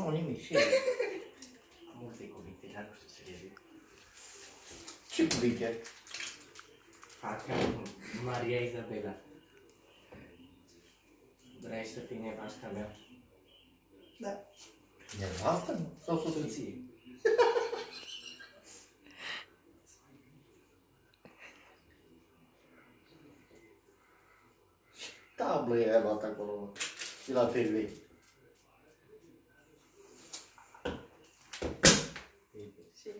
Nu, nimic, și multe cuvinte, dar nu știu să le zic. Ce cuvinte? Parcă Maria Izabela. Vrei să fii nevasta mea? Da. Nevastă? Sau soție? Tablă e aia luat acolo. Și la TV. Și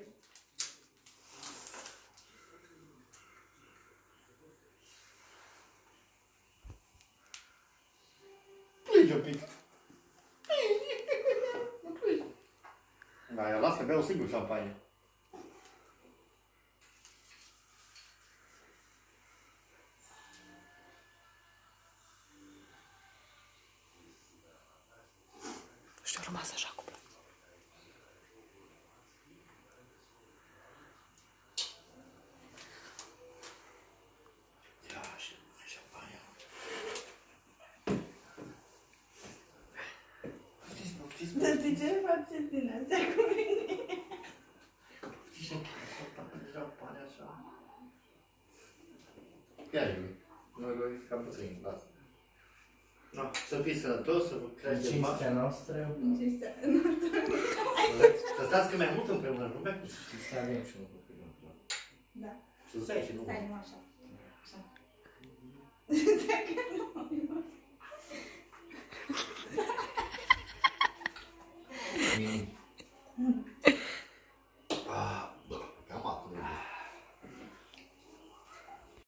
Plânge un pic. Da, eu las că beau singur șampanie. și a rămas așa cu plăc. Ia și șampania. Dar de ce faceți din astea cu mine? Știi ce șampania așa? Ia-i-lui. Noi cam puțin, lasă. No, să fii sănătos, să crești de bani. Cinstea noastră. Să stați cât mai mult împreună, nu mai? Și să avem și un copil împreună. Da. Să stai și nu. Stai, nu așa. Așa. Dacă nu. Nimic.